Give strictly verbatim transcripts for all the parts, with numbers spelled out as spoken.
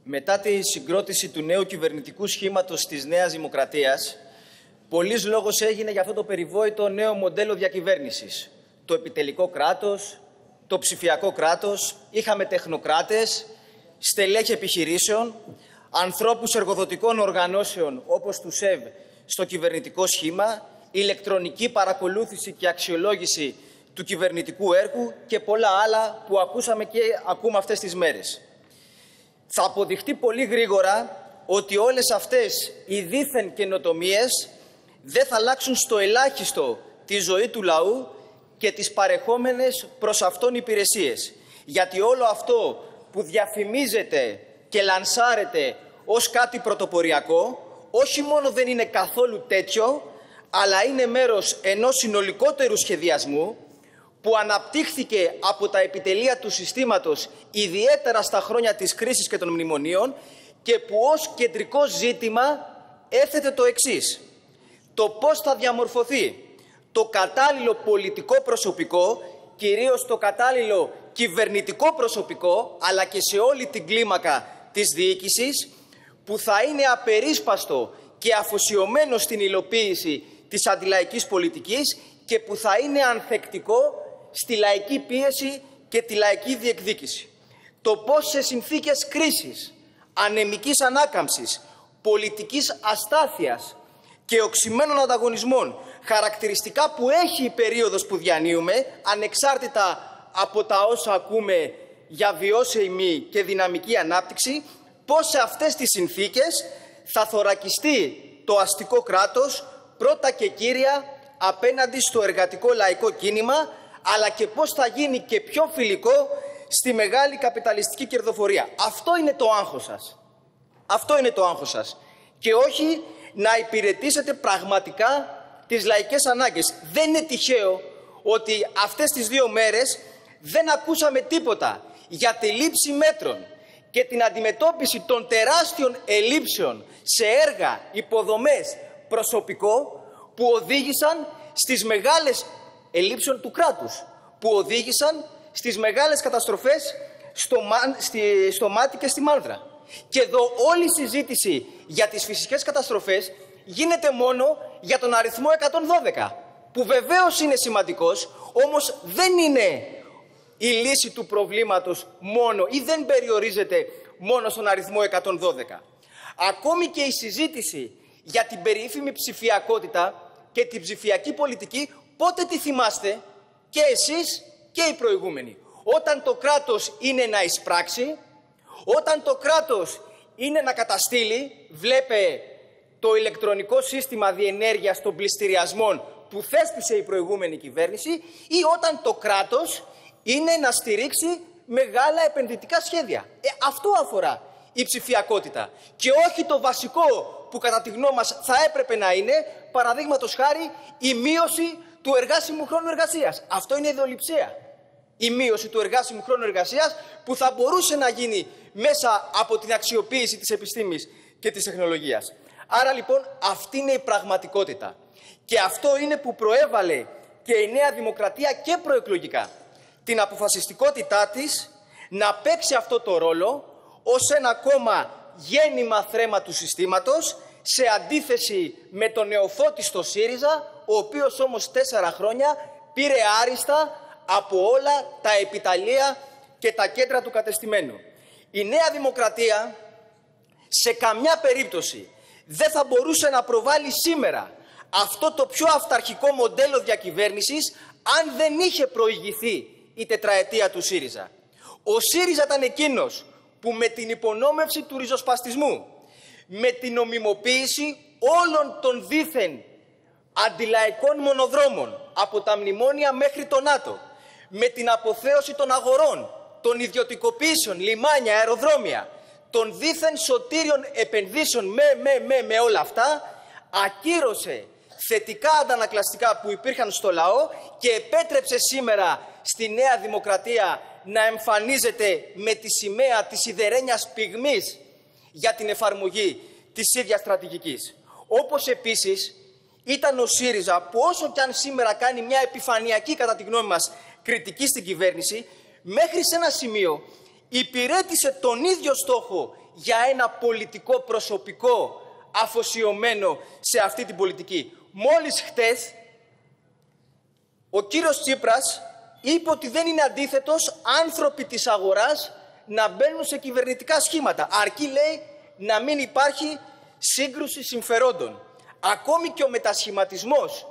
Μετά τη συγκρότηση του νέου κυβερνητικού σχήματος της Νέας Δημοκρατίας, πολλής λόγος έγινε για αυτό το περιβόητο νέο μοντέλο διακυβέρνησης. Το επιτελικό κράτος, το ψηφιακό κράτος, είχαμε τεχνοκράτες, στελέχη επιχειρήσεων, ανθρώπους εργοδοτικών οργανώσεων όπως του ΣΕΒ στο κυβερνητικό σχήμα, ηλεκτρονική παρακολούθηση και αξιολόγηση του κυβερνητικού έργου και πολλά άλλα που ακούσαμε και ακούμε αυτές τις μέρες. Θα αποδειχτεί πολύ γρήγορα ότι όλες αυτές οι δήθεν καινοτομίες δεν θα αλλάξουν στο ελάχιστο τη ζωή του λαού και τις παρεχόμενες προς αυτόν υπηρεσίες. Γιατί όλο αυτό που διαφημίζεται και λανσάρεται ως κάτι πρωτοποριακό, όχι μόνο δεν είναι καθόλου τέτοιο, αλλά είναι μέρος ενός συνολικότερου σχεδιασμού που αναπτύχθηκε από τα επιτελεία του συστήματος, ιδιαίτερα στα χρόνια της κρίσης και των μνημονίων, και που ως κεντρικό ζήτημα έθετε το εξής: το πώς θα διαμορφωθεί το κατάλληλο πολιτικό προσωπικό, κυρίως το κατάλληλο κυβερνητικό προσωπικό, αλλά και σε όλη την κλίμακα της διοίκησης, που θα είναι απερίσπαστο και αφοσιωμένο στην υλοποίηση της αντιλαϊκής πολιτικής και που θα είναι ανθεκτικό στη λαϊκή πίεση και τη λαϊκή διεκδίκηση. Το πώς σε συνθήκες κρίσης, ανεμικής ανάκαμψης, πολιτικής αστάθειας και οξυμένων ανταγωνισμών, χαρακτηριστικά που έχει η περίοδος που διανύουμε, ανεξάρτητα από τα όσα ακούμε για βιώσιμη και δυναμική ανάπτυξη, πώς σε αυτές τις συνθήκες θα θωρακιστεί το αστικό κράτος πρώτα και κύρια απέναντι στο εργατικό λαϊκό κίνημα, αλλά και πώς θα γίνει και πιο φιλικό στη μεγάλη καπιταλιστική κερδοφορία. Αυτό είναι το άγχος σας. Αυτό είναι το άγχος σας. Και όχι να υπηρετήσετε πραγματικά τις λαϊκές ανάγκες. Δεν είναι τυχαίο ότι αυτές τις δύο μέρες δεν ακούσαμε τίποτα για τη λήψη μέτρων και την αντιμετώπιση των τεράστιων ελλείψεων σε έργα, υποδομές, προσωπικό, που οδήγησαν στις μεγάλες ελλείψεων του κράτους, που οδήγησαν στις μεγάλες καταστροφές στο, στη, στο Μάτι και στη Μάνδρα. Και εδώ όλη η συζήτηση για τις φυσικές καταστροφές γίνεται μόνο για τον αριθμό εκατόν δώδεκα, που βεβαίως είναι σημαντικός, όμως δεν είναι η λύση του προβλήματος μόνο ή δεν περιορίζεται μόνο στον αριθμό εκατόν δώδεκα. Ακόμη και η συζήτηση για την περίφημη ψηφιακότητα και την ψηφιακή πολιτική, πότε τη θυμάστε και εσείς και οι προηγούμενοι? Όταν το κράτος είναι να εισπράξει, όταν το κράτος είναι να καταστήλει, βλέπε το ηλεκτρονικό σύστημα διενέργειας των πληστηριασμών που θέσπισε η προηγούμενη κυβέρνηση, ή όταν το κράτος είναι να στηρίξει μεγάλα επενδυτικά σχέδια. Ε, αυτό αφορά η ψηφιακότητα. Και όχι το βασικό που κατά τη γνώμη μας θα έπρεπε να είναι, παραδείγματος χάρη, η μείωση του εργάσιμου χρόνου εργασίας. Αυτό είναι ιδεολειψία. Η μείωση του εργάσιμου χρόνου εργασίας που θα μπορούσε να γίνει μέσα από την αξιοποίηση της επιστήμης και της τεχνολογίας. Άρα λοιπόν αυτή είναι η πραγματικότητα. Και αυτό είναι που προέβαλε και η Νέα Δημοκρατία και προεκλογικά την αποφασιστικότητά της να παίξει αυτό το ρόλο ως ένα ακόμα γέννημα θρέμα του συστήματος, σε αντίθεση με τον νεοφώτιστο ΣΥΡΙΖΑ, ο οποίος όμως τέσσερα χρόνια πήρε άριστα από όλα τα επιταλεία και τα κέντρα του κατεστημένου. Η Νέα Δημοκρατία σε καμιά περίπτωση δεν θα μπορούσε να προβάλλει σήμερα αυτό το πιο αυταρχικό μοντέλο διακυβέρνησης αν δεν είχε προηγηθεί η τετραετία του ΣΥΡΙΖΑ. Ο ΣΥΡΙΖΑ ήταν εκείνος που με την υπονόμευση του ριζοσπαστισμού, με την νομιμοποίηση όλων των δήθεν αντιλαϊκών μονοδρόμων, από τα μνημόνια μέχρι το ΝΑΤΟ, με την αποθέωση των αγορών, των ιδιωτικοποίησεων, λιμάνια, αεροδρόμια, των δήθεν σωτήριων επενδύσεων, με, με, με, με όλα αυτά, ακύρωσε θετικά αντανακλαστικά που υπήρχαν στο λαό και επέτρεψε σήμερα στη Νέα Δημοκρατία να εμφανίζεται με τη σημαία της σιδερένιας πυγμής για την εφαρμογή της ίδιας στρατηγικής. Όπως επίσης ήταν ο ΣΥΡΙΖΑ, που όσο κι αν σήμερα κάνει μια επιφανειακή, κατά τη γνώμη μας, κριτική στην κυβέρνηση, μέχρι σε ένα σημείο υπηρέτησε τον ίδιο στόχο για ένα πολιτικό προσωπικό αφοσιωμένο σε αυτή την πολιτική. Μόλις χτες ο κύριος Τσίπρας είπε ότι δεν είναι αντίθετος άνθρωποι της αγοράς να μπαίνουν σε κυβερνητικά σχήματα. Αρκεί, λέει, να μην υπάρχει σύγκρουση συμφερόντων. Ακόμη και ο μετασχηματισμός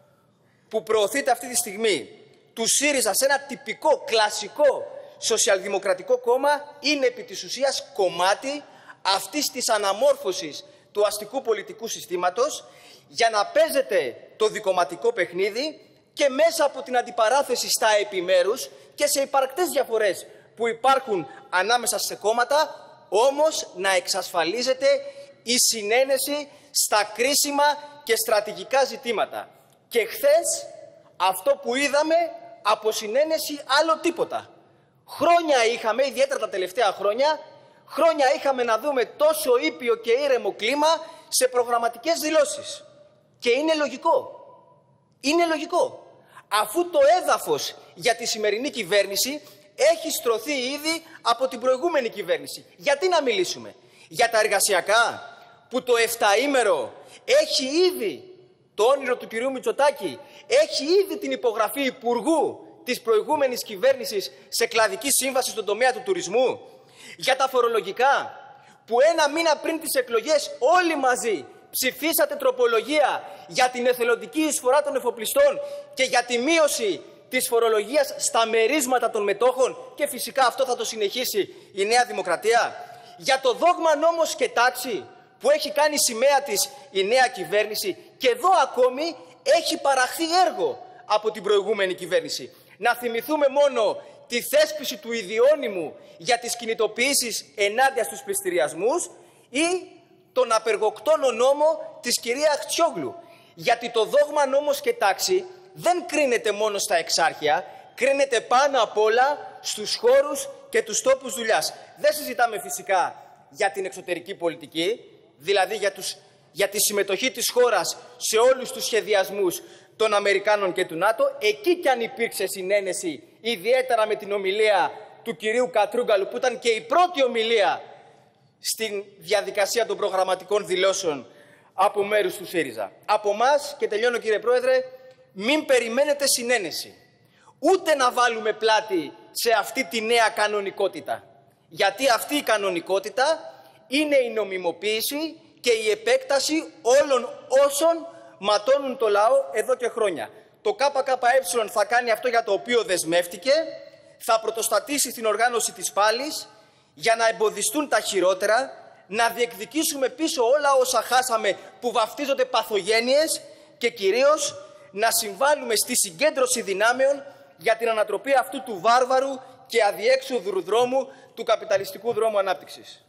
που προωθείται αυτή τη στιγμή του ΣΥΡΙΖΑ σε ένα τυπικό, κλασικό σοσιαλδημοκρατικό κόμμα είναι επί της ουσίας κομμάτι αυτής της αναμόρφωσης του αστικού πολιτικού συστήματος για να παίζεται το δικομματικό παιχνίδι και μέσα από την αντιπαράθεση στα επιμέρους και σε υπαρκτές διαφορές που υπάρχουν ανάμεσα σε κόμματα, όμως να εξασφαλίζεται η συνένεση στα κρίσιμα και στρατηγικά ζητήματα. Και χθες αυτό που είδαμε από συνένεση άλλο τίποτα. Χρόνια είχαμε, ιδιαίτερα τα τελευταία χρόνια, χρόνια είχαμε να δούμε τόσο ήπιο και ήρεμο κλίμα σε προγραμματικές δηλώσεις. Και είναι λογικό. Είναι λογικό. Αφού το έδαφος για τη σημερινή κυβέρνηση έχει στρωθεί ήδη από την προηγούμενη κυβέρνηση. Γιατί να μιλήσουμε? Για τα εργασιακά, που το εφταήμερο έχει ήδη το όνειρο του κυρίου Μητσοτάκη, έχει ήδη την υπογραφή υπουργού της προηγούμενης κυβέρνησης σε κλαδική σύμβαση στον τομέα του τουρισμού. Για τα φορολογικά, που ένα μήνα πριν τις εκλογές όλοι μαζί ψηφίσατε τροπολογία για την εθελοντική εισφορά των εφοπλιστών και για τη μείωση της φορολογίας στα μερίσματα των μετόχων, και φυσικά αυτό θα το συνεχίσει η Νέα Δημοκρατία. Για το δόγμα νόμος και τάξη που έχει κάνει σημαία της η νέα κυβέρνηση, και εδώ ακόμη έχει παραχθεί έργο από την προηγούμενη κυβέρνηση. Να θυμηθούμε μόνο τη θέσπιση του ιδιώνυμου για τις κινητοποιήσεις ενάντια στους πληστηριασμούς ή τον απεργοκτόνο νόμο της κυρία Χτσιόγλου. Γιατί το δόγμα νόμος και τάξη δεν κρίνεται μόνο στα εξάρχεια, κρίνεται πάνω απ' όλα στους χώρους και τους τόπους δουλειάς. Δεν συζητάμε φυσικά για την εξωτερική πολιτική, δηλαδή για, τους, για τη συμμετοχή της χώρας σε όλους τους σχεδιασμούς των Αμερικάνων και του ΝΑΤΟ. Εκεί κι αν υπήρξε συνένεση, ιδιαίτερα με την ομιλία του κυρίου Κατρούγκαλου, που ήταν και η πρώτη ομιλία στην διαδικασία των προγραμματικών δηλώσεων από μέρους του ΣΥΡΙΖΑ. Από εμάς, και τελειώνω κύριε Πρόεδρε, μην περιμένετε συνένεση. Ούτε να βάλουμε πλάτη σε αυτή τη νέα κανονικότητα. Γιατί αυτή η κανονικότητα είναι η νομιμοποίηση και η επέκταση όλων όσων ματώνουν το λαό εδώ και χρόνια. Το ΚΚΕ θα κάνει αυτό για το οποίο δεσμεύτηκε, θα πρωτοστατήσει στην οργάνωση της πάλης για να εμποδιστούν τα χειρότερα, να διεκδικήσουμε πίσω όλα όσα χάσαμε που βαφτίζονται παθογένειες και κυρίως να συμβάλλουμε στη συγκέντρωση δυνάμεων για την ανατροπή αυτού του βάρβαρου και αδιέξοδου δρόμου του καπιταλιστικού δρόμου ανάπτυξης.